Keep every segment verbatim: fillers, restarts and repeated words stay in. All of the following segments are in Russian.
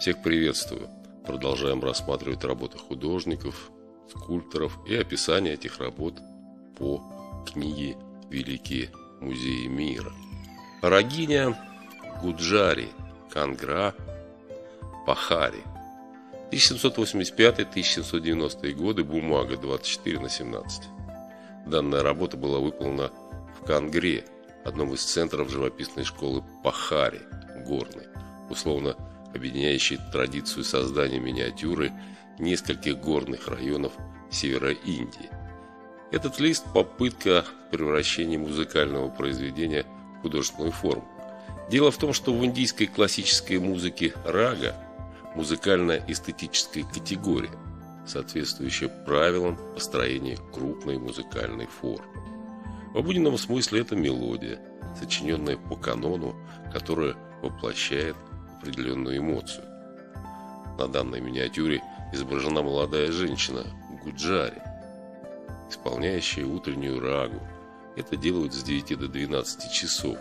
Всех приветствую! Продолжаем рассматривать работы художников, скульпторов и описание этих работ по книге «Великие музеи мира». Рагиня Гуджари, Кангра, Пахари. тысяча семьсот восемьдесят пятый — тысяча семьсот девяностые годы, бумага двадцать четыре на семнадцать. Данная работа была выполнена в Кангре, одном из центров живописной школы Пахари, горной, условно объединяющей традицию создания миниатюры нескольких горных районов севера Индии. Этот лист – попытка превращения музыкального произведения в художественную форму. Дело в том, что в индийской классической музыке рага – музыкальная эстетическая категория, соответствующая правилам построения крупной музыкальной формы. В обыденном смысле это мелодия, сочиненная по канону, которая воплощает определенную эмоцию. На данной миниатюре изображена молодая женщина Гуджари, исполняющая утреннюю рагу. Это делают с девяти до двенадцати часов.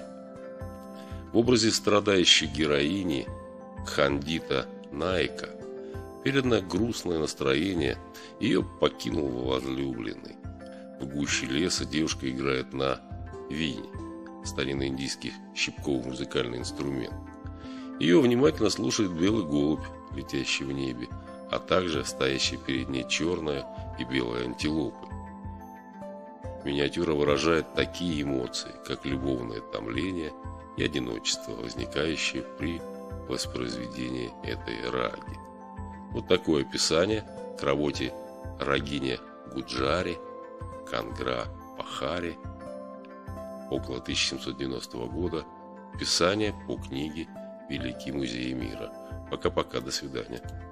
В образе страдающей героини Кхандита Наика передано грустное настроение, ее покинул возлюбленный. В гуще леса девушка играет на вине, старинный индийский щипковый музыкальный инструмент. Ее внимательно слушает белый голубь, летящий в небе, а также стоящая перед ней черная и белая антилопы. Миниатюра выражает такие эмоции, как любовное томление и одиночество, возникающее при воспроизведении этой раги. Вот такое описание к работе Рагиня Гуджари, Кангра, Пахари, около тысяча семьсот девяностого года. Описание по книге «Великие музеи мира». Пока-пока, до свидания.